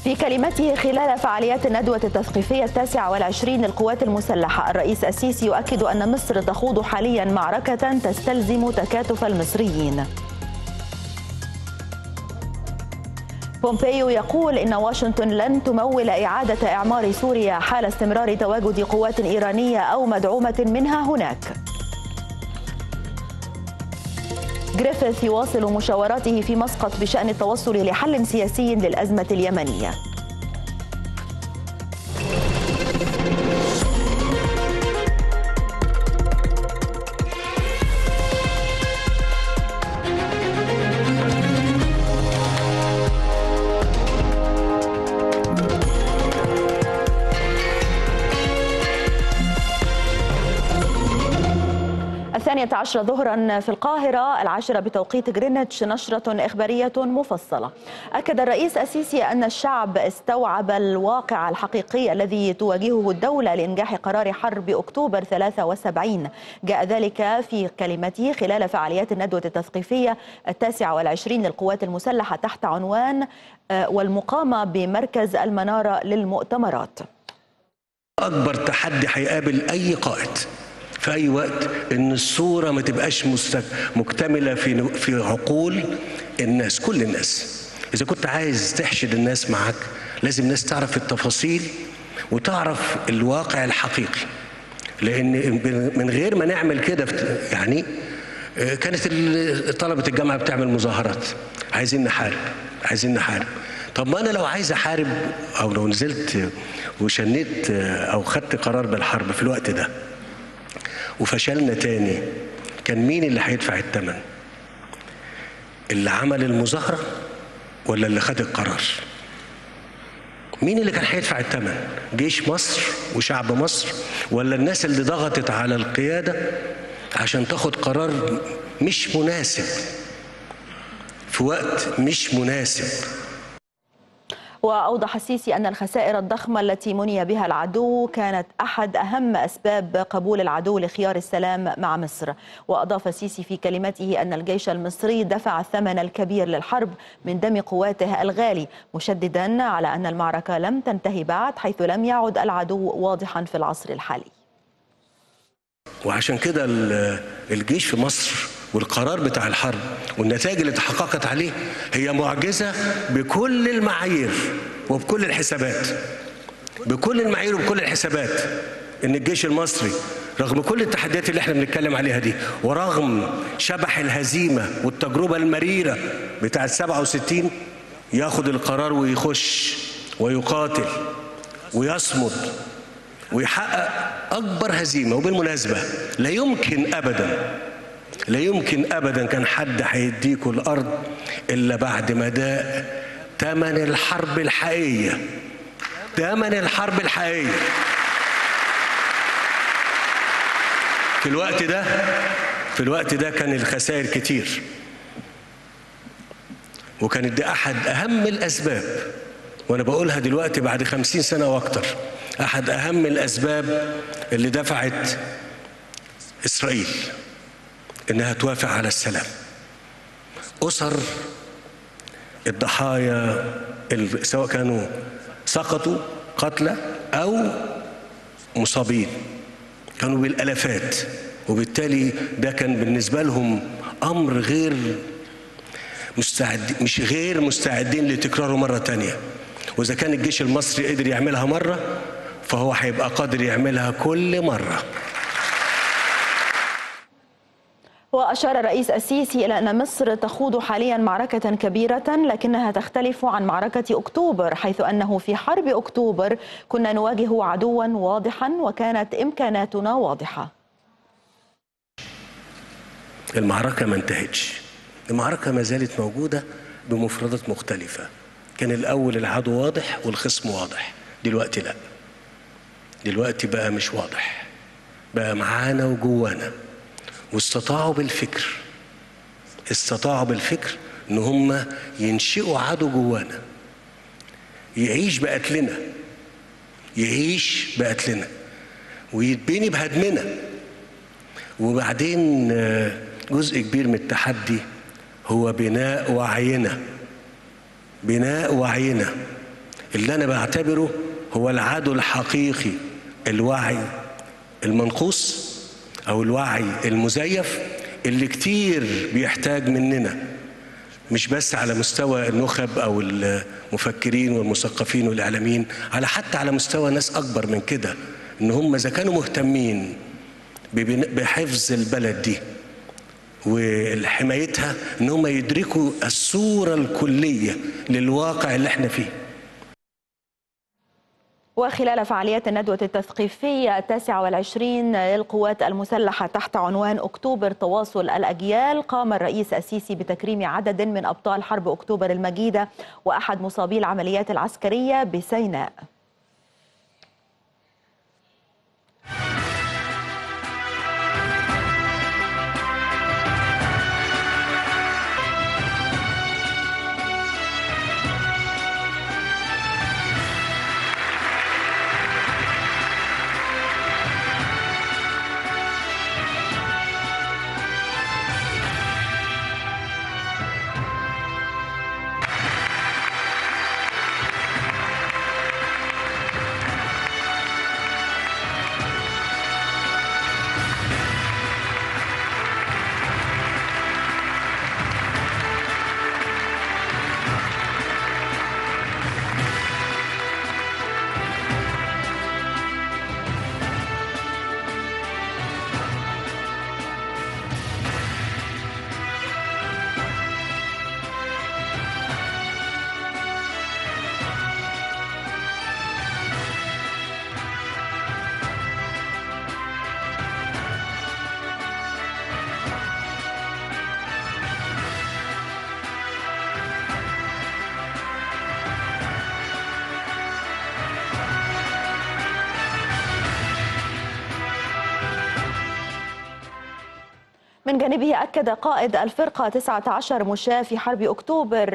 في كلمته خلال فعاليات الندوة التثقيفية 29 للقوات المسلحة، الرئيس السيسي يؤكد أن مصر تخوض حاليا معركة تستلزم تكاتف المصريين. بومبيو يقول إن واشنطن لن تمول إعادة إعمار سوريا حال استمرار تواجد قوات إيرانية أو مدعومة منها هناك. غريفيث يواصل مشاوراته في مسقط بشأن التوصل لحل سياسي للأزمة اليمنية. الثانية عشرة ظهرا في القاهرة، 10 بتوقيت غرينتش، نشرة إخبارية مفصلة. أكد الرئيس السيسي أن الشعب استوعب الواقع الحقيقي الذي تواجهه الدولة لإنجاح قرار حرب أكتوبر 73. جاء ذلك في كلمته خلال فعاليات الندوة التثقيفية 29 للقوات المسلحة تحت عنوان والمقامة بمركز المنارة للمؤتمرات. أكبر تحدي هيقابل أي قائد في أي وقت إن الصورة ما تبقاش مكتملة في عقول الناس، كل الناس. إذا كنت عايز تحشد الناس معك لازم الناس تعرف التفاصيل وتعرف الواقع الحقيقي، لأن من غير ما نعمل كده يعني كانت طلبة الجامعة بتعمل مظاهرات، عايزين نحارب. طب ما أنا لو عايز أحارب أو لو نزلت وشنيت أو خدت قرار بالحرب في الوقت ده وفشلنا تاني، كان مين اللي هيدفع الثمن؟ اللي عمل المظاهرة ولا اللي خد القرار؟ مين اللي كان هيدفع الثمن؟ جيش مصر وشعب مصر ولا الناس اللي ضغطت على القيادة عشان تاخد قرار مش مناسب في وقت مش مناسب؟ وأوضح السيسي أن الخسائر الضخمة التي مني بها العدو كانت أحد أهم أسباب قبول العدو لخيار السلام مع مصر. وأضاف السيسي في كلمته أن الجيش المصري دفع الثمن الكبير للحرب من دم قواته الغالي، مشددا على أن المعركة لم تنتهي بعد، حيث لم يعد العدو واضحا في العصر الحالي. وعشان كده الجيش في مصر والقرار بتاع الحرب والنتائج اللي تحققت عليه هي معجزة بكل المعايير وبكل الحسابات، بكل المعايير وبكل الحسابات. إن الجيش المصري رغم كل التحديات اللي احنا بنتكلم عليها دي، ورغم شبح الهزيمة والتجربة المريرة بتاعت 67، ياخد القرار ويخش ويقاتل ويصمد ويحقق أكبر هزيمة. وبالمناسبة لا يمكن أبدا كان حد هيديكوا الأرض إلا بعد ما داق ثمن الحرب الحقيقية. في الوقت ده كان الخسائر كتير، وكانت دي أحد أهم الأسباب، وأنا بقولها دلوقتي بعد 50 سنة وأكتر، أحد أهم الأسباب اللي دفعت إسرائيل إنها توافق على السلام. أسر الضحايا سواء كانوا سقطوا قتلى أو مصابين كانوا بالآلافات، وبالتالي ده كان بالنسبة لهم أمر مش غير مستعدين لتكراره مرة تانية. وإذا كان الجيش المصري قدر يعملها مرة فهو هيبقى قادر يعملها كل مرة. وأشار الرئيس السيسي إلى أن مصر تخوض حاليا معركة كبيرة لكنها تختلف عن معركة أكتوبر، حيث أنه في حرب أكتوبر كنا نواجه عدوا واضحا وكانت إمكاناتنا واضحة. المعركة ما انتهتش، المعركة ما زالت موجودة بمفردات مختلفة. كان الأول العدو واضح والخصم واضح، دلوقتي لا، دلوقتي بقى مش واضح، بقى معانا وجوانا. واستطاعوا بالفكر ان هم ينشئوا عدو جوانا يعيش بقتلنا ويتبني بهدمنا. وبعدين جزء كبير من التحدي هو بناء وعينا اللي أنا بعتبره هو العدو الحقيقي، الوعي المنقوص أو الوعي المزيف اللي كتير بيحتاج مننا، مش بس على مستوى النخب أو المفكرين والمثقفين والإعلاميين، حتى على مستوى ناس أكبر من كده، إن هم إذا كانوا مهتمين بحفظ البلد دي وحمايتها، إن هم يدركوا الصورة الكلية للواقع اللي احنا فيه. وخلال فعاليات الندوة التثقيفية 29 للقوات المسلحة تحت عنوان أكتوبر تواصل الأجيال، قام الرئيس السيسي بتكريم عدد من أبطال حرب أكتوبر المجيدة وأحد مصابي العمليات العسكرية بسيناء. من جانبه أكد قائد الفرقة 19 مشاة في حرب أكتوبر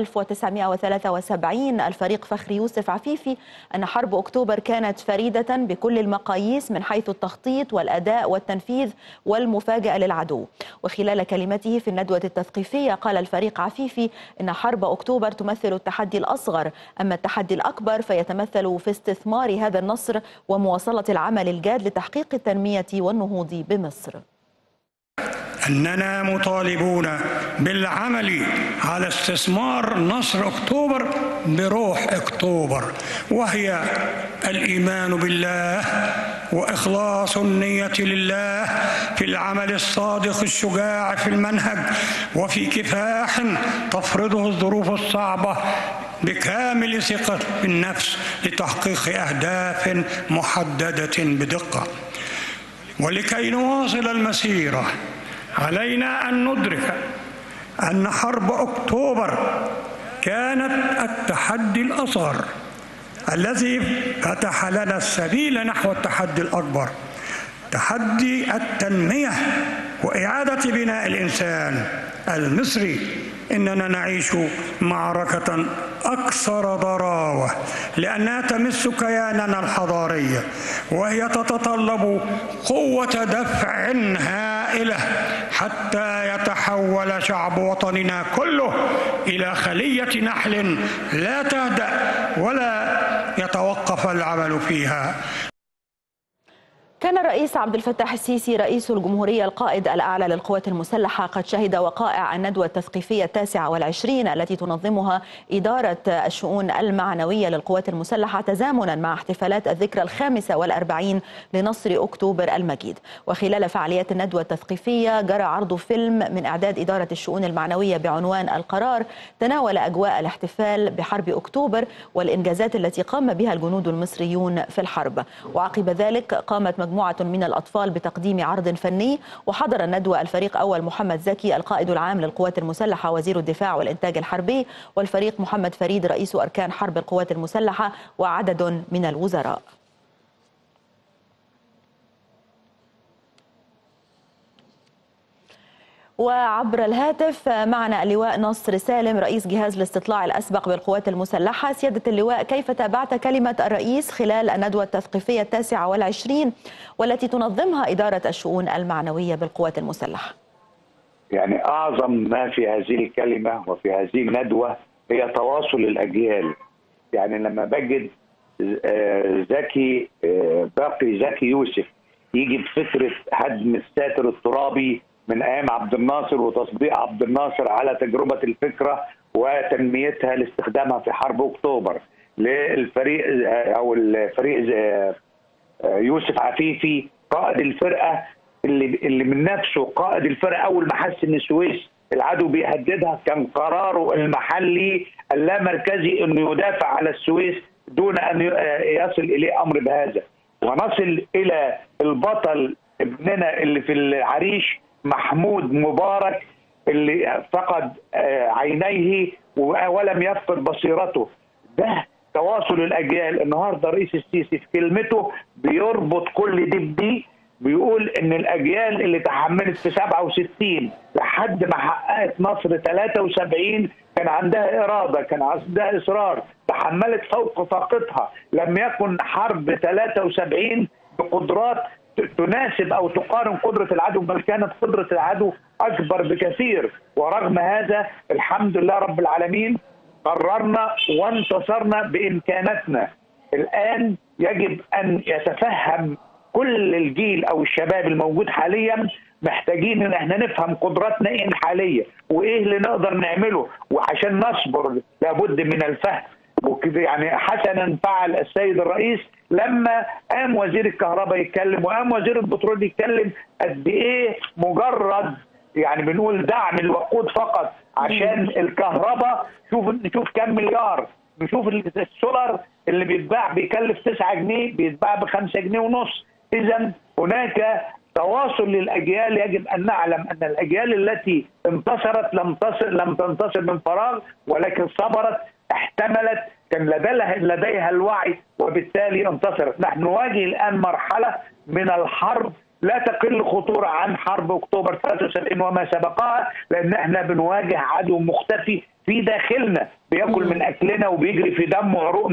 1973 الفريق فخري يوسف عفيفي أن حرب أكتوبر كانت فريدة بكل المقاييس من حيث التخطيط والأداء والتنفيذ والمفاجأة للعدو. وخلال كلمته في الندوة التثقيفية قال الفريق عفيفي إن حرب أكتوبر تمثل التحدي الأصغر، أما التحدي الأكبر فيتمثل في استثمار هذا النصر ومواصلة العمل الجاد لتحقيق التنمية والنهوض بمصر. أننا مطالبون بالعمل على استثمار نصر أكتوبر بروح أكتوبر، وهي الإيمان بالله وإخلاص النية لله في العمل الصادق الشجاع في المنهج وفي كفاح تفرضه الظروف الصعبة بكامل ثقة بالنفس لتحقيق أهداف محددة بدقة. ولكي نواصل المسيرة علينا أن ندرك أن حرب أكتوبر كانت التحدي الأصغر الذي فتح لنا السبيل نحو التحدي الأكبر، تحدي التنمية وإعادة بناء الإنسان المصري. إننا نعيش معركة أكثر ضراوة لأنها تمس كياننا الحضاري، وهي تتطلب قوة دفع هائلة حتى يتحول شعب وطننا كله إلى خلية نحل لا تهدأ ولا يتوقف العمل فيها. كان الرئيس عبد الفتاح السيسي رئيس الجمهورية القائد الأعلى للقوات المسلحة قد شهد وقائع الندوة التثقيفية 29 التي تنظمها إدارة الشؤون المعنوية للقوات المسلحة تزامنا مع احتفالات الذكرى 45 لنصر أكتوبر المجيد. وخلال فعاليات الندوة التثقيفية جرى عرض فيلم من إعداد إدارة الشؤون المعنوية بعنوان القرار، تناول أجواء الاحتفال بحرب أكتوبر والإنجازات التي قام بها الجنود المصريون في الحرب. وعقب ذلك قامت مجموعة من الأطفال بتقديم عرض فني، وحضر الندوة الفريق أول محمد زكي القائد العام للقوات المسلحة وزير الدفاع والإنتاج الحربي، والفريق محمد فريد رئيس أركان حرب القوات المسلحة وعدد من الوزراء. وعبر الهاتف معنا اللواء نصر سالم رئيس جهاز الاستطلاع الأسبق بالقوات المسلحة. سيادة اللواء، كيف تابعت كلمة الرئيس خلال الندوة التثقيفية 29 والتي تنظمها إدارة الشؤون المعنوية بالقوات المسلحة؟ يعني أعظم ما في هذه الكلمة وفي هذه الندوة هي تواصل الأجيال. يعني لما بجد باقي زكي يوسف يجي بفكره هدم الساتر الترابي من ايام عبد الناصر وتطبيق عبد الناصر على تجربه الفكره وتنميتها لاستخدامها في حرب اكتوبر، للفريق او الفريق يوسف عفيفي قائد الفرقه اللي من نفسه قائد الفرقه اول ما حس ان السويس العدو بيهددها كان قراره المحلي اللامركزي انه يدافع على السويس دون ان يصل اليه امر بهذا، ونصل الى البطل ابننا اللي في العريش محمود مبارك اللي فقد عينيه ولم يفقد بصيرته. ده تواصل الاجيال. النهارده رئيس السيسي في كلمته بيربط كل دي بدي، بيقول ان الاجيال اللي تحملت في 67 لحد ما حققت نصر 73 كان عندها اراده، كان عندها اصرار، تحملت فوق طاقتها. لم يكن حرب 73 بقدرات تناسب او تقارن قدره العدو، بل كانت قدره العدو اكبر بكثير. ورغم هذا الحمد لله رب العالمين قررنا وانتصرنا بامكاناتنا. الان يجب ان يتفهم كل الجيل او الشباب الموجود حاليا، محتاجين ان احنا نفهم قدراتنا ايه الحاليه وايه اللي نقدر نعمله، وعشان نصبر لابد من الفهم. وكده يعني حسنا فعل السيد الرئيس لما قام وزير الكهرباء يتكلم وقام وزير البترول يتكلم قد ايه مجرد يعني بنقول دعم الوقود فقط عشان الكهرباء. نشوف كم مليار، نشوف السولار اللي بيتباع بيكلف 9 جنيه بيتباع ب5 جنيه ونص. اذا هناك تواصل للاجيال. يجب ان نعلم ان الاجيال التي انتصرت لم تنتصر من فراغ، ولكن صبرت، احتملت، كان لديها الوعي وبالتالي انتصرت. نحن نواجه الان مرحله من الحرب لا تقل خطوره عن حرب اكتوبر 73 وما سبقها، لان احنا بنواجه عدو مختفي في داخلنا بياكل من اكلنا وبيجري في دم وعروق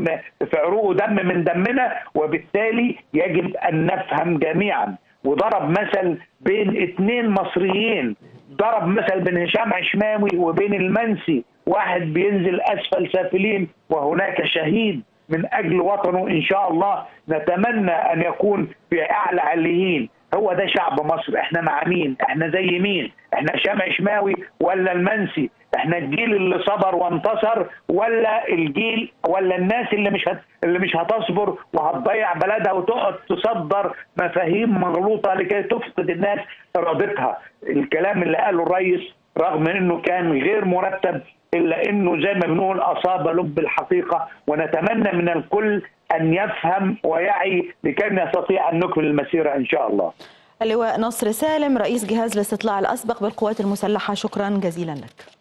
في عروقه دم من دمنا، وبالتالي يجب ان نفهم جميعا. وضرب مثل بين 2 مصريين، ضرب مثل بين هشام عشماوي وبين المنسي، واحد بينزل اسفل سافلين وهناك شهيد من اجل وطنه ان شاء الله نتمنى ان يكون في اعلى عليين. هو ده شعب مصر. احنا مع مين؟ احنا زي مين؟ احنا هشام عشماوي ولا المنسي؟ احنا الجيل اللي صبر وانتصر ولا الجيل ولا الناس اللي مش هتصبر وهتضيع بلدها وتقعد تصدر مفاهيم مغلوطه لكي تفقد الناس ارادتها. الكلام اللي قاله الرئيس رغم انه كان غير مرتب الا انه زي ما بنقول اصاب لب الحقيقه، ونتمنى من الكل ان يفهم ويعي لكي نستطيع ان نكمل المسيره ان شاء الله. اللواء نصر سالم رئيس جهاز الاستطلاع الاسبق بالقوات المسلحه، شكرا جزيلا لك.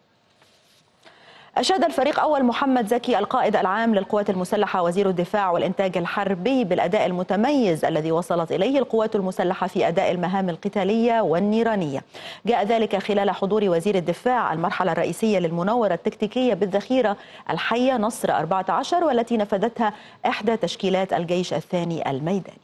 أشاد الفريق أول محمد زكي القائد العام للقوات المسلحة وزير الدفاع والإنتاج الحربي بالأداء المتميز الذي وصلت إليه القوات المسلحة في أداء المهام القتالية والنيرانية. جاء ذلك خلال حضور وزير الدفاع المرحلة الرئيسية للمناورة التكتيكية بالذخيرة الحية نصر 14 والتي نفذتها إحدى تشكيلات الجيش الثاني الميداني.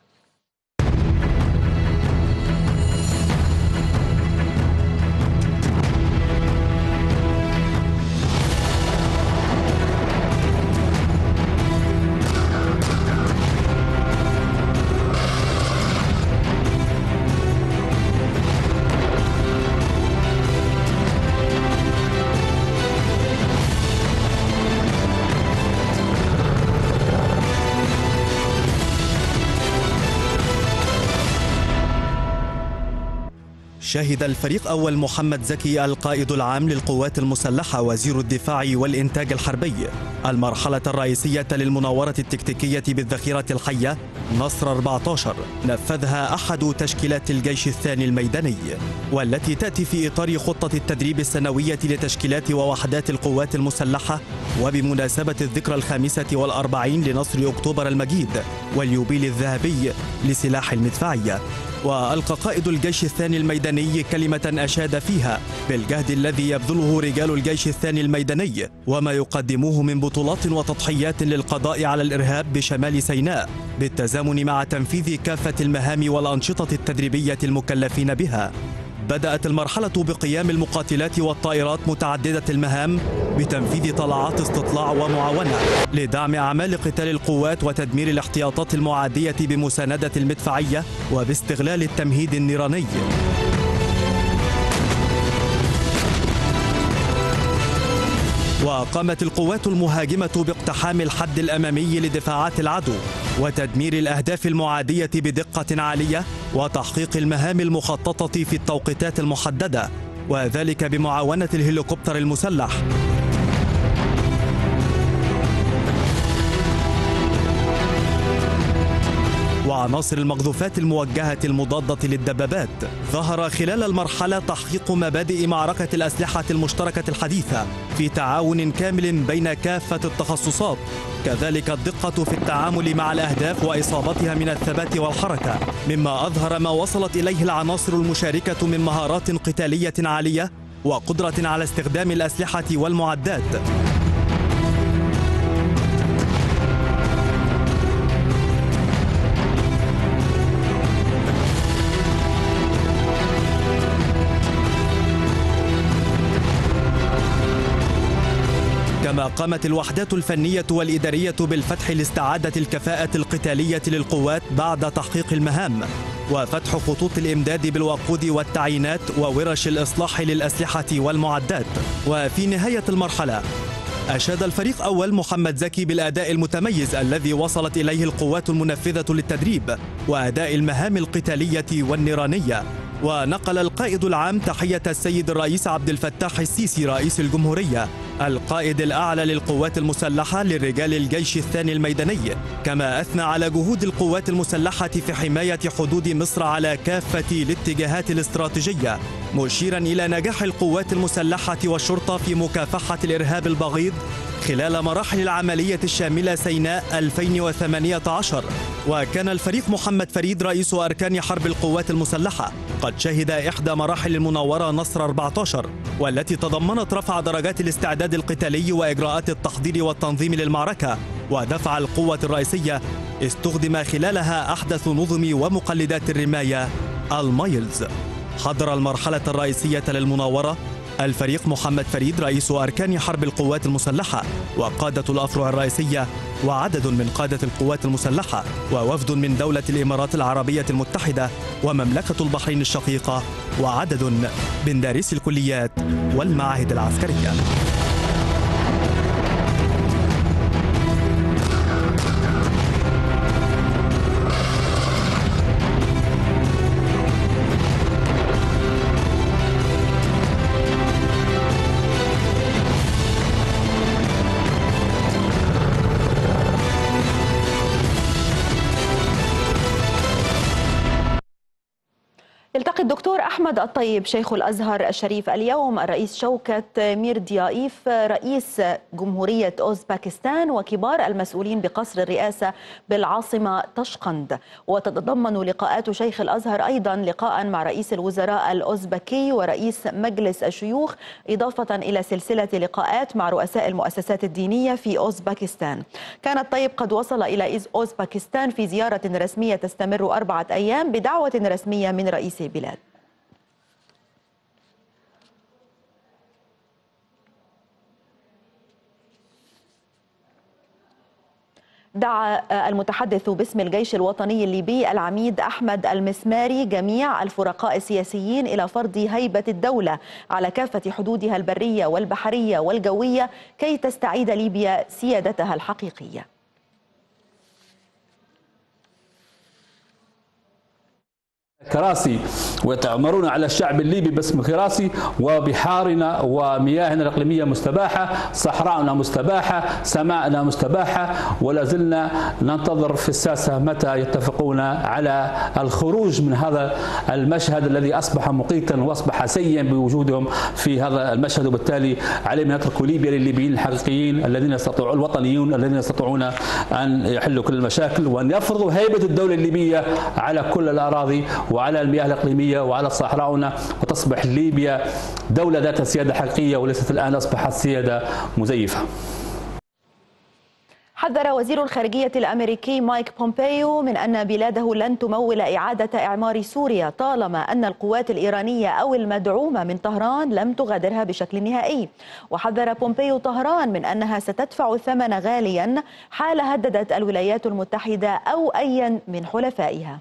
شهد الفريق أول محمد زكي القائد العام للقوات المسلحة وزير الدفاع والإنتاج الحربي المرحلة الرئيسية للمناورة التكتيكية بالذخيرة الحية نصر 14 نفذها أحد تشكيلات الجيش الثاني الميداني، والتي تأتي في إطار خطة التدريب السنوية لتشكيلات ووحدات القوات المسلحة وبمناسبة الذكرى 45 لنصر أكتوبر المجيد واليوبيل الذهبي لسلاح المدفعية. وألقى قائد الجيش الثاني الميداني كلمة أشاد فيها بالجهد الذي يبذله رجال الجيش الثاني الميداني وما يقدموه من بطولات وتضحيات للقضاء على الإرهاب بشمال سيناء بالتزامن مع تنفيذ كافة المهام والأنشطة التدريبية المكلفين بها. بدأت المرحلة بقيام المقاتلات والطائرات متعددة المهام بتنفيذ طلعات استطلاع ومعاونة لدعم أعمال قتال القوات وتدمير الاحتياطات المعادية بمساندة المدفعية وباستغلال التمهيد النيراني. وقامت القوات المهاجمة باقتحام الحد الأمامي لدفاعات العدو وتدمير الأهداف المعادية بدقة عالية وتحقيق المهام المخططة في التوقيتات المحددة، وذلك بمعاونة الهليكوبتر المسلح. وعناصر المقذوفات الموجهة المضادة للدبابات. ظهر خلال المرحلة تحقيق مبادئ معركة الأسلحة المشتركة الحديثة في تعاون كامل بين كافة التخصصات، كذلك الدقة في التعامل مع الأهداف وإصابتها من الثبات والحركة، مما أظهر ما وصلت إليه العناصر المشاركة من مهارات قتالية عالية وقدرة على استخدام الأسلحة والمعدات. كما قامت الوحدات الفنية والإدارية بالفتح لاستعادة الكفاءة القتالية للقوات بعد تحقيق المهام، وفتح خطوط الإمداد بالوقود والتعيينات وورش الإصلاح للأسلحة والمعدات. وفي نهاية المرحلة أشاد الفريق أول محمد زكي بالأداء المتميز الذي وصلت إليه القوات المنفذة للتدريب وأداء المهام القتالية والنيرانية. ونقل القائد العام تحية السيد الرئيس عبد الفتاح السيسي رئيس الجمهورية القائد الأعلى للقوات المسلحة للرجال الجيش الثاني الميداني، كما أثنى على جهود القوات المسلحة في حماية حدود مصر على كافة الاتجاهات الاستراتيجية، مشيرا إلى نجاح القوات المسلحة والشرطة في مكافحة الإرهاب البغيض خلال مراحل العملية الشاملة سيناء 2018. وكان الفريق محمد فريد رئيس أركان حرب القوات المسلحة قد شهد إحدى مراحل المناورة نصر 14، والتي تضمنت رفع درجات الاستعداد القتالي وإجراءات التحضير والتنظيم للمعركة ودفع القوة الرئيسية استخدم خلالها أحدث نظم ومقلدات الرماية المايلز. حضر المرحلة الرئيسية للمناورة الفريق محمد فريد رئيس أركان حرب القوات المسلحة وقادة الأفرع الرئيسية وعدد من قادة القوات المسلحة ووفد من دولة الإمارات العربية المتحدة ومملكة البحرين الشقيقة وعدد من دارسي الكليات والمعاهد العسكرية. يلتقي الدكتور أحمد الطيب شيخ الأزهر الشريف اليوم الرئيس شوكت ميرديايف رئيس جمهورية أوزباكستان وكبار المسؤولين بقصر الرئاسة بالعاصمة طشقند. وتتضمن لقاءات شيخ الأزهر أيضا لقاء مع رئيس الوزراء الأوزبكي ورئيس مجلس الشيوخ، إضافة إلى سلسلة لقاءات مع رؤساء المؤسسات الدينية في أوزباكستان. كان الطيب قد وصل إلى أوزباكستان في زيارة رسمية تستمر 4 أيام بدعوة رسمية من رئيس البلاد. دعا المتحدث باسم الجيش الوطني الليبي العميد أحمد المسماري جميع الفرقاء السياسيين إلى فرض هيبة الدولة على كافة حدودها البرية والبحرية والجوية كي تستعيد ليبيا سيادتها الحقيقية. كراسي ويتأمرون على الشعب الليبي باسم كراسي، وبحارنا ومياهنا الإقليمية مستباحة، صحراءنا مستباحة، سماءنا مستباحة، ولا زلنا ننتظر في الساسة متى يتفقون على الخروج من هذا المشهد الذي أصبح مقيتا وأصبح سيئا بوجودهم في هذا المشهد. وبالتالي عليهم أن يتركوا ليبيا للليبيين الحقيقيين الذين يستطيعون، الوطنيون الذين يستطيعون أن يحلوا كل المشاكل، وأن يفرضوا هيبة الدولة الليبية على كل الأراضي وعلى المياه الإقليمية وعلى صحراؤنا، وتصبح ليبيا دولة ذات سيادة حقيقية وليست الآن أصبحت سيادة مزيفة. حذر وزير الخارجية الأمريكي مايك بومبيو من أن بلاده لن تمول إعادة إعمار سوريا طالما أن القوات الإيرانية أو المدعومة من طهران لم تغادرها بشكل نهائي. وحذر بومبيو طهران من أنها ستدفع الثمن غاليا حال هددت الولايات المتحدة أو أي من حلفائها.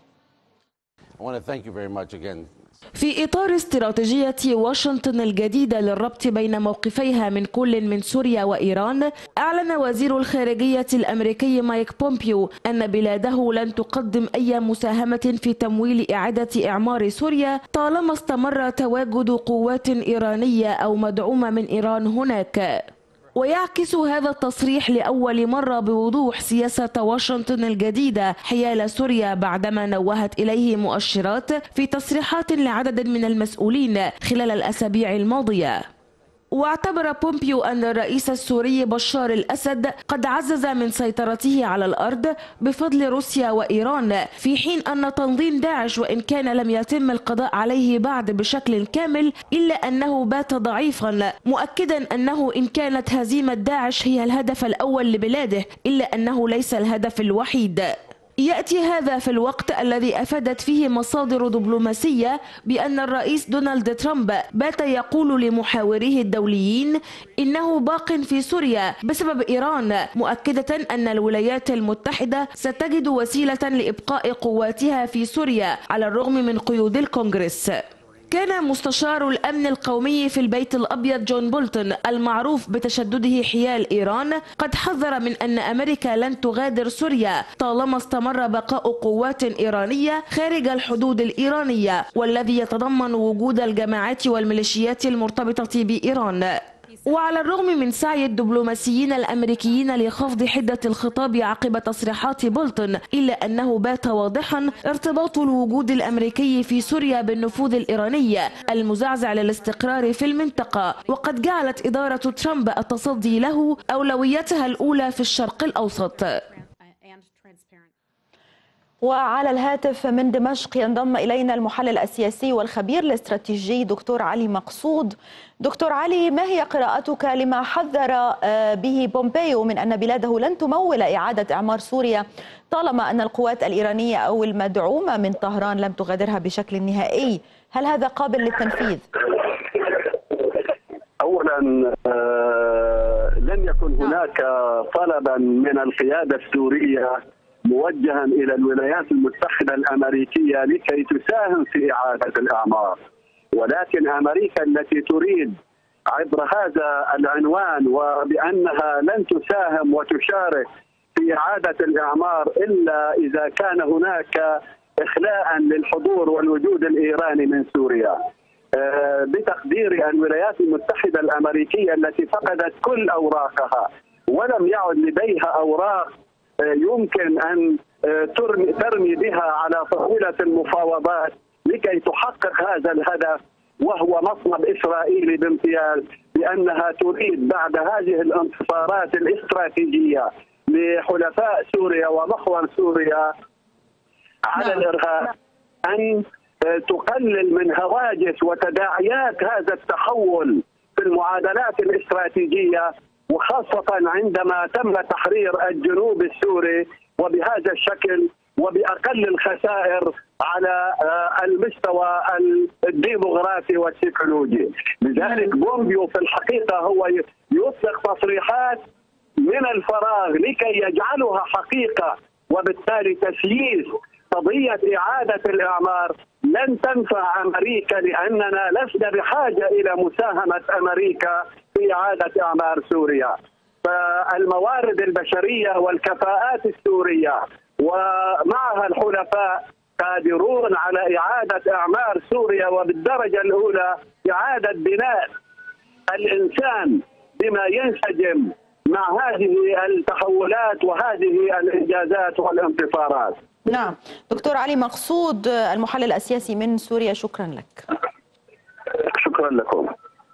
في إطار استراتيجية واشنطن الجديدة للربط بين موقفيها من كل من سوريا وإيران، أعلن وزير الخارجية الأمريكي مايك بومبيو أن بلاده لن تقدم أي مساهمة في تمويل إعادة إعمار سوريا طالما استمر تواجد قوات إيرانية أو مدعومة من إيران هناك. ويعكس هذا التصريح لأول مرة بوضوح سياسة واشنطن الجديدة حيال سوريا بعدما نوهت إليه مؤشرات في تصريحات لعدد من المسؤولين خلال الأسابيع الماضية. واعتبر بومبيو أن الرئيس السوري بشار الأسد قد عزز من سيطرته على الأرض بفضل روسيا وإيران، في حين أن تنظيم داعش وإن كان لم يتم القضاء عليه بعد بشكل كامل إلا أنه بات ضعيفا، مؤكدا أنه إن كانت هزيمة داعش هي الهدف الأول لبلاده إلا أنه ليس الهدف الوحيد. يأتي هذا في الوقت الذي أفادت فيه مصادر دبلوماسية بأن الرئيس دونالد ترامب بات يقول لمحاوريه الدوليين إنه باق في سوريا بسبب إيران، مؤكدة أن الولايات المتحدة ستجد وسيلة لإبقاء قواتها في سوريا على الرغم من قيود الكونغرس. كان مستشار الأمن القومي في البيت الأبيض جون بولتون المعروف بتشدده حيال إيران قد حذر من أن أمريكا لن تغادر سوريا طالما استمر بقاء قوات إيرانية خارج الحدود الإيرانية، والذي يتضمن وجود الجماعات والميليشيات المرتبطة بإيران. وعلى الرغم من سعي الدبلوماسيين الأمريكيين لخفض حدة الخطاب عقب تصريحات بولتون، إلا أنه بات واضحا ارتباط الوجود الأمريكي في سوريا بالنفوذ الإيراني المزعزع للاستقرار في المنطقة، وقد جعلت إدارة ترامب التصدي له أولويتها الأولى في الشرق الأوسط. وعلى الهاتف من دمشق ينضم إلينا المحلل السياسي والخبير الاستراتيجي دكتور علي مقصود. دكتور علي، ما هي قراءتك لما حذر به بومبيو من أن بلاده لن تمول إعادة إعمار سوريا طالما أن القوات الإيرانية أو المدعومة من طهران لم تغادرها بشكل نهائي؟ هل هذا قابل للتنفيذ؟ أولا لن يكن هناك طلبا من القيادة السورية موجها إلى الولايات المتحدة الأمريكية لكي تساهم في إعادة الأعمار، ولكن أمريكا التي تريد عبر هذا العنوان وبأنها لن تساهم وتشارك في إعادة الأعمار إلا إذا كان هناك إخلاء للحضور والوجود الإيراني من سوريا. بتقدير الولايات المتحدة الأمريكية التي فقدت كل أوراقها ولم يعد لديها أوراق يمكن أن ترمي بها على طاولة المفاوضات لكي تحقق هذا الهدف، وهو مطلب إسرائيلي بامتياز، بأنها تريد بعد هذه الانتصارات الاستراتيجية لحلفاء سوريا ومحور سوريا على الإرهاب أن تقلل من هواجس وتداعيات هذا التحول في المعادلات الاستراتيجية، وخاصة عندما تم تحرير الجنوب السوري وبهذا الشكل وبأقل الخسائر على المستوى الديموغرافي والسيكولوجي. لذلك بومبيو في الحقيقة هو يطلق تصريحات من الفراغ لكي يجعلها حقيقة، وبالتالي تسييس قضية إعادة الإعمار لن تنفع أمريكا، لأننا لسنا بحاجة إلى مساهمة أمريكا في إعادة إعمار سوريا. فالموارد البشرية والكفاءات السورية ومعها الحلفاء قادرون على إعادة إعمار سوريا، وبالدرجة الأولى إعادة بناء الإنسان بما ينسجم مع هذه التحولات وهذه الإنجازات والانتصارات. نعم دكتور علي مقصود المحلل السياسي من سوريا، شكرا لك. شكرا لكم.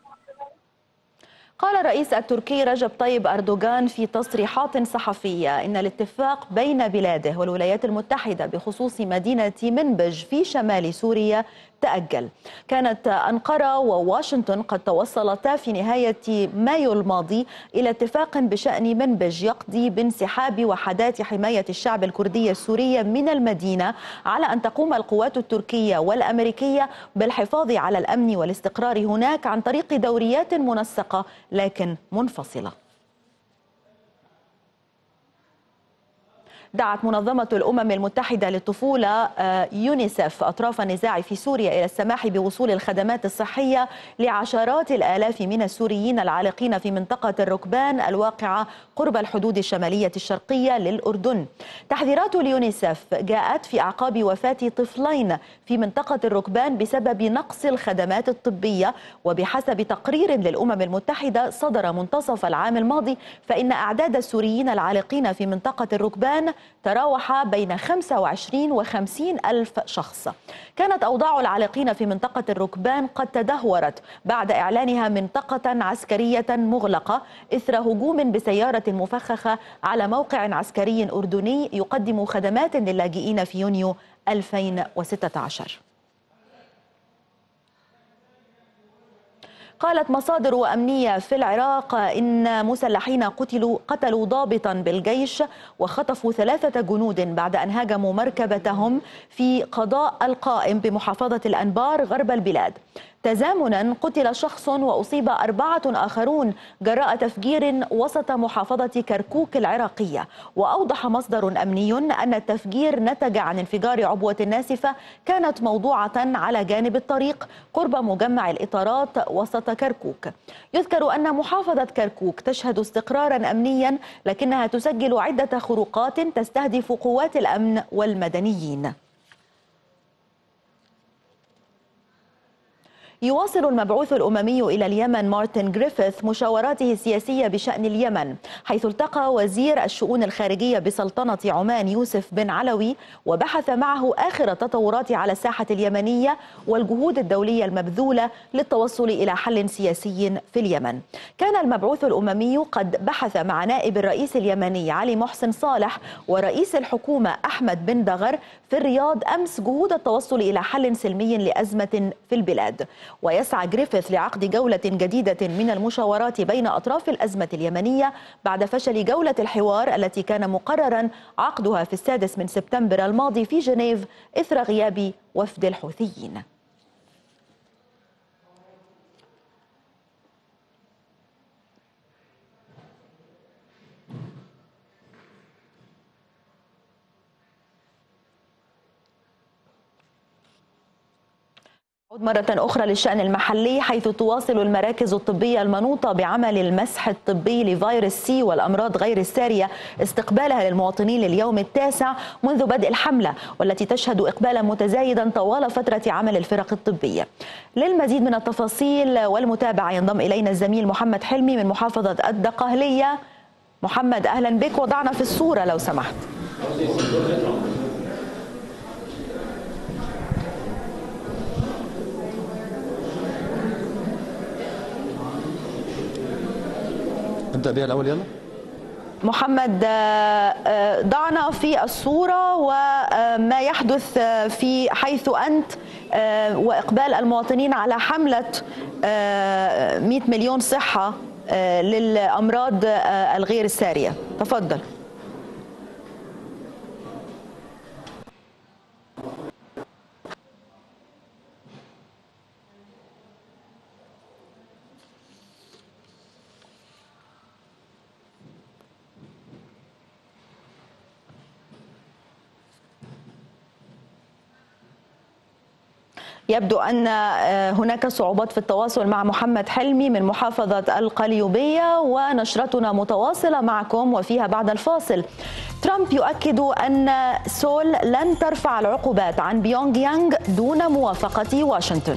قال الرئيس التركي رجب طيب أردوغان في تصريحات صحفية إن الاتفاق بين بلاده والولايات المتحدة بخصوص مدينة منبج في شمال سوريا تأجل. كانت أنقرة وواشنطن قد توصلتا في نهاية مايو الماضي إلى اتفاق بشأن منبج يقضي بانسحاب وحدات حماية الشعب الكردي السوري من المدينة، على أن تقوم القوات التركية والأمريكية بالحفاظ على الأمن والاستقرار هناك عن طريق دوريات منسقة لكن منفصلة. دعت منظمة الأمم المتحدة للطفولة يونيسف أطراف النزاع في سوريا إلى السماح بوصول الخدمات الصحية لعشرات الآلاف من السوريين العالقين في منطقة الركبان الواقعة قرب الحدود الشمالية الشرقية للأردن. تحذيرات اليونيسف جاءت في أعقاب وفاة طفلين في منطقة الركبان بسبب نقص الخدمات الطبية، وبحسب تقرير للأمم المتحدة صدر منتصف العام الماضي فإن أعداد السوريين العالقين في منطقة الركبان تراوح بين 25 و50 ألف شخص. كانت أوضاع العالقين في منطقة الركبان قد تدهورت بعد إعلانها منطقة عسكرية مغلقة إثر هجوم بسيارة مفخخة على موقع عسكري أردني يقدم خدمات للاجئين في يونيو 2016. قالت مصادر أمنية في العراق إن مسلحين قتلوا ضابطا بالجيش وخطفوا 3 جنود بعد أن هاجموا مركبتهم في قضاء القائم بمحافظة الأنبار غرب البلاد. تزامنا قتل شخص وأصيب 4 آخرون جراء تفجير وسط محافظة كركوك العراقية. وأوضح مصدر أمني أن التفجير نتج عن انفجار عبوة ناسفة كانت موضوعة على جانب الطريق قرب مجمع الإطارات وسط كركوك. يذكر أن محافظة كركوك تشهد استقرارا أمنيا، لكنها تسجل عدة خروقات تستهدف قوات الأمن والمدنيين. يواصل المبعوث الأممي إلى اليمن مارتن غريفيث مشاوراته السياسية بشأن اليمن، حيث التقى وزير الشؤون الخارجية بسلطنة عمان يوسف بن علوي وبحث معه آخر التطورات على الساحة اليمنية والجهود الدولية المبذولة للتوصل إلى حل سياسي في اليمن. كان المبعوث الأممي قد بحث مع نائب الرئيس اليمني علي محسن صالح ورئيس الحكومة أحمد بن دغر في الرياض أمس جهود التوصل إلى حل سلمي لأزمة في البلاد. ويسعى غريفيث لعقد جولة جديدة من المشاورات بين أطراف الأزمة اليمنية بعد فشل جولة الحوار التي كان مقررا عقدها في 6 سبتمبر الماضي في جنيف إثر غياب وفد الحوثيين. مرة أخرى للشأن المحلي، حيث تواصل المراكز الطبية المنوطة بعمل المسح الطبي لفيروس سي والأمراض غير السارية استقبالها للمواطنين لليوم التاسع منذ بدء الحملة، والتي تشهد إقبالا متزايدا طوال فترة عمل الفرق الطبية. للمزيد من التفاصيل والمتابعة ينضم إلينا الزميل محمد حلمي من محافظة الدقهلية. محمد أهلا بك، وضعنا في الصورة لو سمحت. نبدأ بها الأول يلا. محمد ضعنا في الصورة وما يحدث في حيث أنت وإقبال المواطنين على حملة 100 مليون صحة للأمراض الغير السارية. تفضل. يبدو أن هناك صعوبات في التواصل مع محمد حلمي من محافظة القليوبية، ونشرتنا متواصلة معكم وفيها بعد الفاصل. ترامب يؤكد أن سول لن ترفع العقوبات عن بيونغ يانغ دون موافقة واشنطن.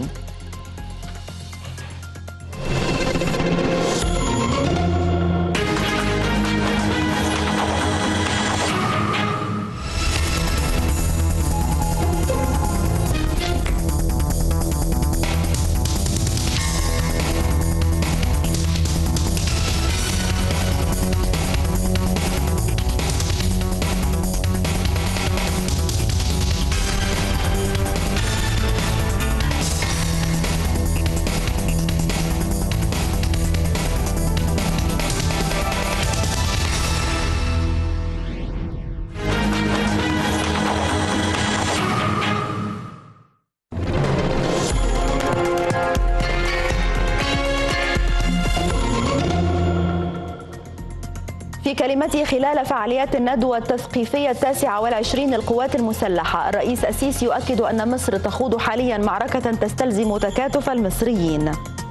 في كلمته خلال فعاليات الندوة التثقيفية 29 للقوات المسلحة، الرئيس السيسي يؤكد أن مصر تخوض حاليا معركة تستلزم تكاتف المصريين.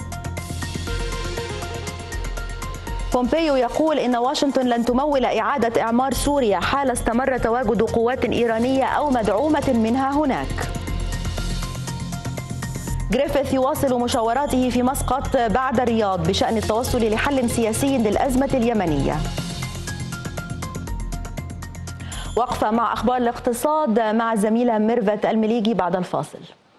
بومبيو يقول إن واشنطن لن تمول إعادة إعمار سوريا حال استمر تواجد قوات إيرانية أو مدعومة منها هناك. غريفيث يواصل مشاوراته في مسقط بعد الرياض بشأن التوصل لحل سياسي للأزمة اليمنية. وقفة مع أخبار الاقتصاد مع الزميلة ميرفت المليجي بعد الفاصل.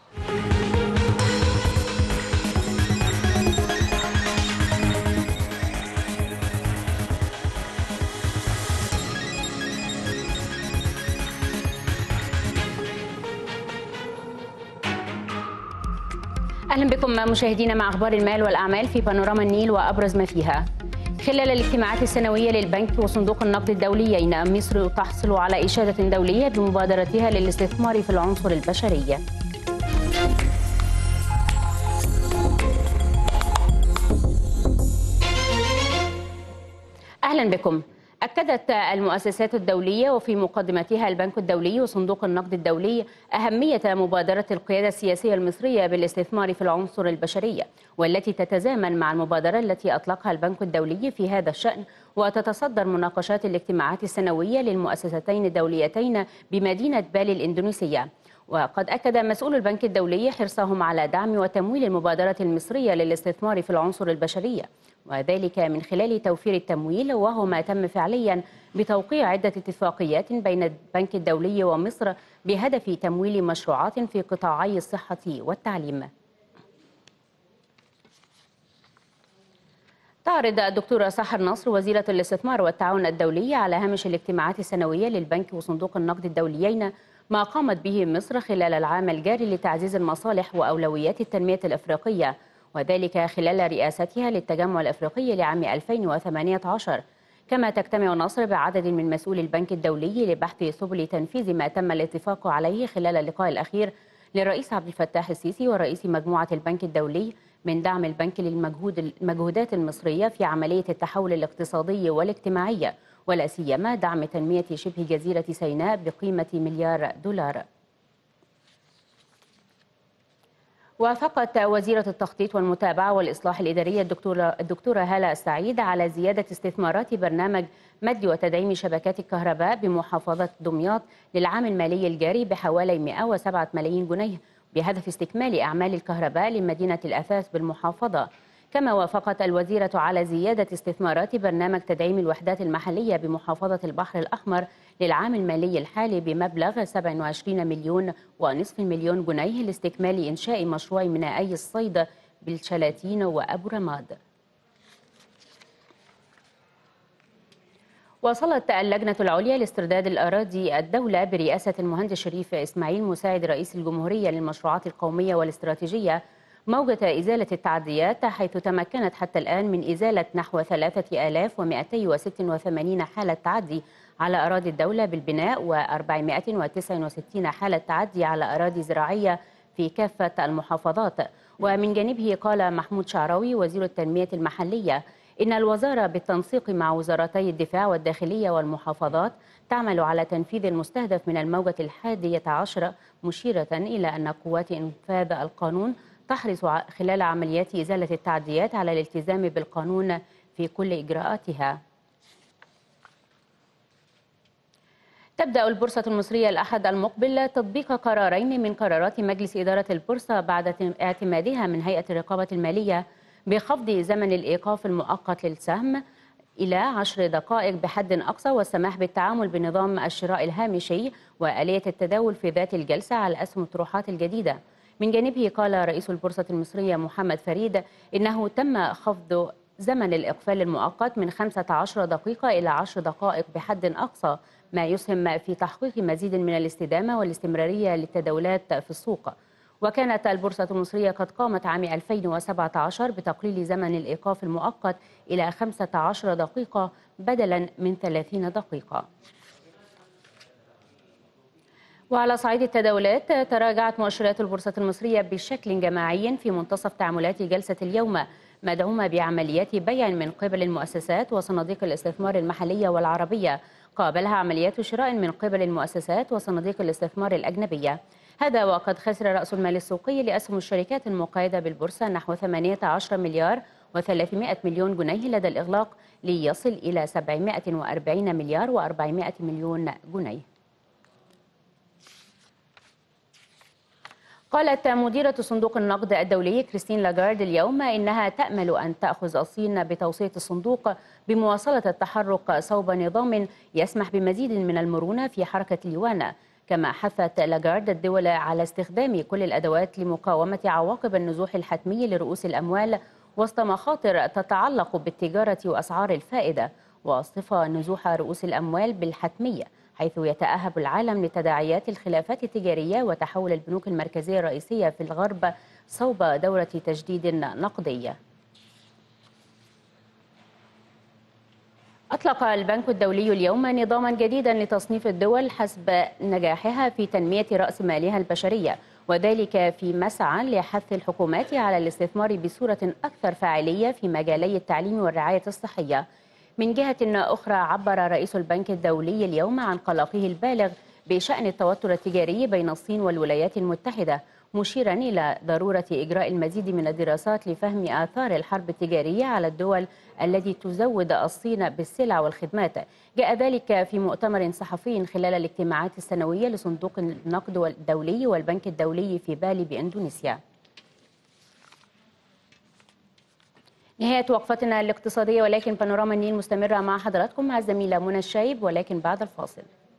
أهلا بكم مشاهدينا مع أخبار المال والأعمال في بانوراما النيل وأبرز ما فيها. خلال الاجتماعات السنوية للبنك وصندوق النقد الدوليين، مصر تحصل على إشادة دولية بمبادرتها للاستثمار في العنصر البشري. أهلا بكم. أكدت المؤسسات الدولية وفي مقدمتها البنك الدولي وصندوق النقد الدولي أهمية مبادرة القيادة السياسية المصرية بالاستثمار في العنصر البشري، والتي تتزامن مع المبادرة التي أطلقها البنك الدولي في هذا الشأن، وتتصدر مناقشات الاجتماعات السنوية للمؤسستين الدوليتين بمدينة بالي الإندونيسية. وقد أكد مسؤول البنك الدولي حرصهم على دعم وتمويل المبادرة المصرية للاستثمار في العنصر البشري، وذلك من خلال توفير التمويل، وهو ما تم فعليا بتوقيع عدة اتفاقيات بين البنك الدولي ومصر بهدف تمويل مشروعات في قطاعي الصحة والتعليم. تعرض الدكتورة سحر نصر وزيرة الاستثمار والتعاون الدولي على هامش الاجتماعات السنوية للبنك وصندوق النقد الدوليين ما قامت به مصر خلال العام الجاري لتعزيز المصالح وأولويات التنمية الأفريقية، وذلك خلال رئاستها للتجمع الأفريقي لعام 2018. كما تجتمع نصر بعدد من مسؤولي البنك الدولي لبحث سبل تنفيذ ما تم الاتفاق عليه خلال اللقاء الأخير للرئيس عبد الفتاح السيسي ورئيس مجموعة البنك الدولي من دعم البنك للمجهودات المصرية في عملية التحول الاقتصادي والاجتماعي، ولا سيما دعم تنمية شبه جزيرة سيناء بقيمة $1,000,000,000. وافقت وزيرة التخطيط والمتابعة والإصلاح الإداري الدكتورة هالة السعيد على زيادة استثمارات برنامج مد وتدعيم شبكات الكهرباء بمحافظة دمياط للعام المالي الجاري بحوالي 107 ملايين جنيه بهدف استكمال أعمال الكهرباء لمدينة الأثاث بالمحافظة. كما وافقت الوزيرة على زيادة استثمارات برنامج تدعيم الوحدات المحلية بمحافظة البحر الأحمر للعام المالي الحالي بمبلغ 27.5 مليون جنيه لاستكمال إنشاء مشروع مينائي الصيد بالشلاتين وأبو رماد. واصلت اللجنة العليا لاسترداد الأراضي الدولة برئاسة المهندس شريف إسماعيل مساعد رئيس الجمهورية للمشروعات القومية والاستراتيجية موجة إزالة التعديات، حيث تمكنت حتى الآن من إزالة نحو 3286 حالة تعدي على أراضي الدولة بالبناء و469 حالة تعدي على أراضي زراعية في كافة المحافظات. ومن جانبه قال محمود شعراوي وزير التنمية المحلية إن الوزارة بالتنسيق مع وزارتي الدفاع والداخلية والمحافظات تعمل على تنفيذ المستهدف من الموجة 11، مشيرة إلى أن قوات إنفاذ القانون تحرص خلال عمليات إزالة التعديات على الالتزام بالقانون في كل إجراءاتها. تبدأ البورصة المصرية الأحد المقبل تطبيق قرارين من قرارات مجلس إدارة البورصة بعد اعتمادها من هيئة الرقابة المالية بخفض زمن الإيقاف المؤقت للسهم إلى 10 دقائق بحد أقصى، والسماح بالتعامل بنظام الشراء الهامشي وآلية التداول في ذات الجلسة على الأسهم الطروحات الجديدة. من جانبه قال رئيس البورصة المصرية محمد فريد إنه تم خفض زمن الإقفال المؤقت من 15 دقيقة إلى 10 دقائق بحد أقصى، ما يسهم في تحقيق مزيد من الاستدامة والاستمرارية للتداولات في السوق. وكانت البورصة المصرية قد قامت عام 2017 بتقليل زمن الإيقاف المؤقت إلى 15 دقيقة بدلا من 30 دقيقة. وعلى صعيد التداولات، تراجعت مؤشرات البورصة المصرية بشكل جماعي في منتصف تعاملات جلسة اليوم مدعومة بعمليات بيع من قبل المؤسسات وصناديق الاستثمار المحلية والعربية قابلها عمليات شراء من قبل المؤسسات وصناديق الاستثمار الأجنبية. هذا وقد خسر رأس المال السوقي لأسهم الشركات المقيدة بالبورصة نحو 18 مليار و300 مليون جنيه لدى الإغلاق، ليصل إلى 740 مليار و400 مليون جنيه. قالت مديرة صندوق النقد الدولي كريستين لاغارد اليوم إنها تأمل أن تأخذ الصين بتوصية الصندوق بمواصلة التحرك صوب نظام يسمح بمزيد من المرونة في حركة اليوان. كما حثت لاغارد الدول على استخدام كل الأدوات لمقاومة عواقب النزوح الحتمي لرؤوس الأموال وسط مخاطر تتعلق بالتجارة وأسعار الفائدة، ووصف نزوح رؤوس الأموال بالحتمية حيث يتأهب العالم لتداعيات الخلافات التجارية وتحول البنوك المركزية الرئيسية في الغرب صوب دورة تجديد نقدية. أطلق البنك الدولي اليوم نظاما جديدا لتصنيف الدول حسب نجاحها في تنمية رأس مالها البشرية، وذلك في مسعى لحث الحكومات على الاستثمار بصورة أكثر فاعلية في مجالي التعليم والرعاية الصحية. من جهة أخرى عبر رئيس البنك الدولي اليوم عن قلقه البالغ بشأن التوتر التجاري بين الصين والولايات المتحدة، مشيرا إلى ضرورة إجراء المزيد من الدراسات لفهم آثار الحرب التجارية على الدول التي تزود الصين بالسلع والخدمات. جاء ذلك في مؤتمر صحفي خلال الاجتماعات السنوية لصندوق النقد الدولي والبنك الدولي في بالي بإندونيسيا. نهاية وقفتنا الاقتصادية، ولكن بانوراما النيل مستمرة مع حضراتكم مع الزميلة منى الشايب، ولكن بعد الفاصل.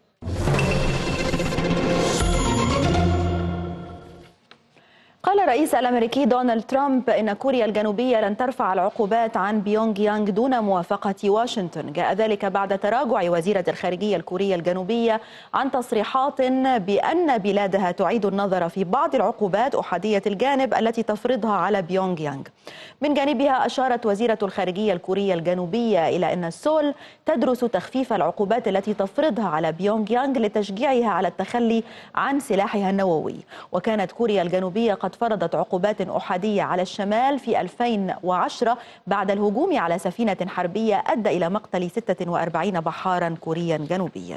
قال الرئيس الأمريكي دونالد ترامب إن كوريا الجنوبية لن ترفع العقوبات عن بيونغ يانغ دون موافقة واشنطن. جاء ذلك بعد تراجع وزيرة الخارجية الكورية الجنوبية عن تصريحات بأن بلادها تعيد النظر في بعض العقوبات أحادية الجانب التي تفرضها على بيونغ يانغ. من جانبها أشارت وزيرة الخارجية الكورية الجنوبية إلى أن سول تدرس تخفيف العقوبات التي تفرضها على بيونغ يانغ لتشجيعها على التخلي عن سلاحها النووي. وكانت كوريا الجنوبية قد فرضت عقوبات أحادية على الشمال في 2010 بعد الهجوم على سفينة حربية أدى إلى مقتل 46 بحارا كوريا جنوبيا.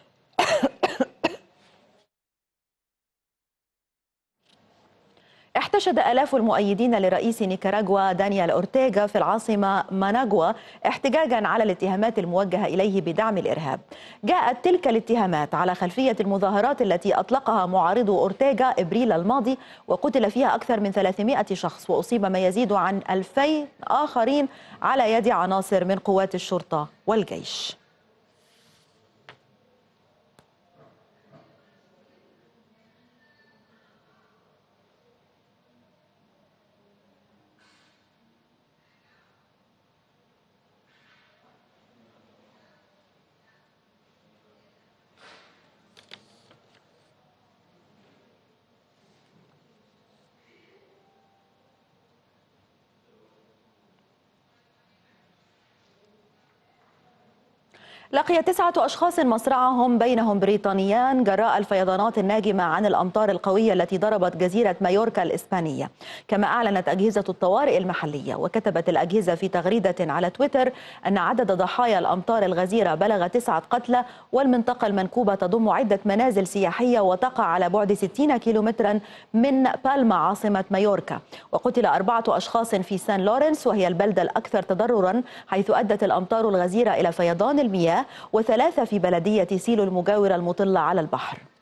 احتشد آلاف المؤيدين لرئيس نيكاراغوا دانيال أورتيغا في العاصمة ماناغوا احتجاجا على الاتهامات الموجهة إليه بدعم الإرهاب. جاءت تلك الاتهامات على خلفية المظاهرات التي أطلقها معارضو أورتيغا إبريل الماضي، وقتل فيها أكثر من 300 شخص وأصيب ما يزيد عن 2000 آخرين على يد عناصر من قوات الشرطة والجيش. لقي 9 أشخاص مصرعهم بينهم بريطانيان جراء الفيضانات الناجمة عن الأمطار القوية التي ضربت جزيرة مايوركا الإسبانية. كما أعلنت أجهزة الطوارئ المحلية، وكتبت الأجهزة في تغريدة على تويتر أن عدد ضحايا الأمطار الغزيرة بلغ 9 قتلى، والمنطقة المنكوبة تضم عدة منازل سياحية وتقع على بعد 60 كيلومترا من بالما عاصمة مايوركا. وقتل 4 أشخاص في سان لورنس وهي البلدة الأكثر تضررا، حيث أدت الأمطار الغزيرة إلى فيضان المياه، و3 في بلدية سيلو المجاورة المطلة على البحر.